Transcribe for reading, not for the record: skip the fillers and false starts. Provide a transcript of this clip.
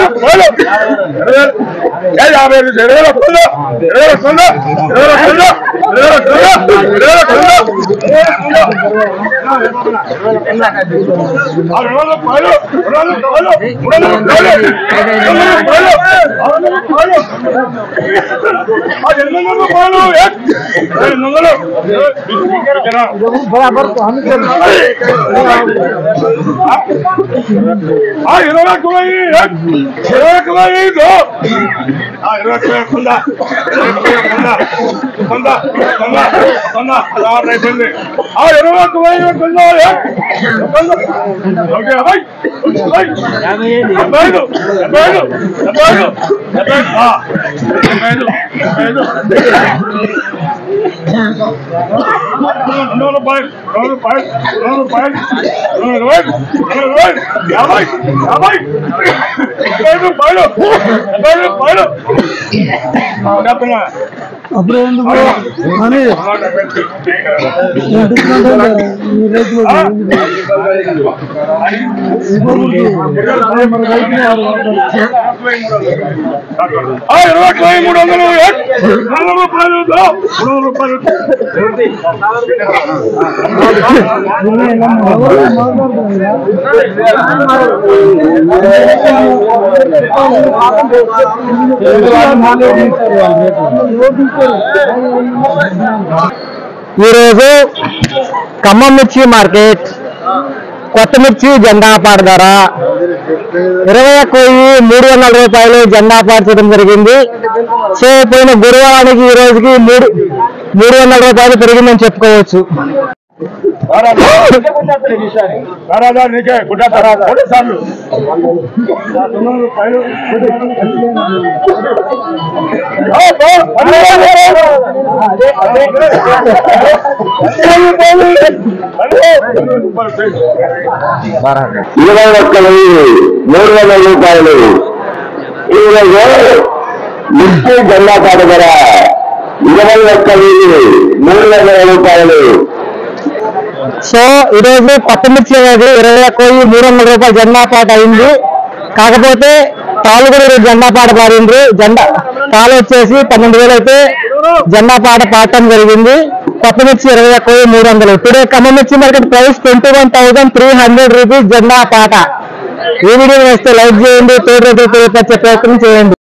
बराबर ఖమ్మం మిర్చి మార్కెట్ కొత్త మిర్చి జెండా పాట ధర 21,300 రూపాయలు జెండా పార్చడం జరిగింది. సో పోయిన గురువారానికి ఈ రోజుకి 300 రూపాయలు పెరిగిందని చెప్పుకోవచ్చు. మిర్చి జెండా పాట ధర 21,300 రూపాయలు. సో ఈరోజు కొత్త మిర్చి అనేది 21,300 రూపాయలు జెండా పాట అయింది. కాకపోతే తాళ్ళు కూడా జెండా పాట పాడింది. తాళ్ళు వచ్చేసి 12,000 అయితే జెండా పాట పాడటం జరిగింది. కొత్త మిర్చి 21,300. టుడే ఖమ్మం మిర్చి మార్కెట్ ప్రైస్ 21,300 రూపీస్ జెండా పాట. ఈ వీడియో వేస్తే లైక్ చేయండి, తోడు ప్రయత్నం చేయండి.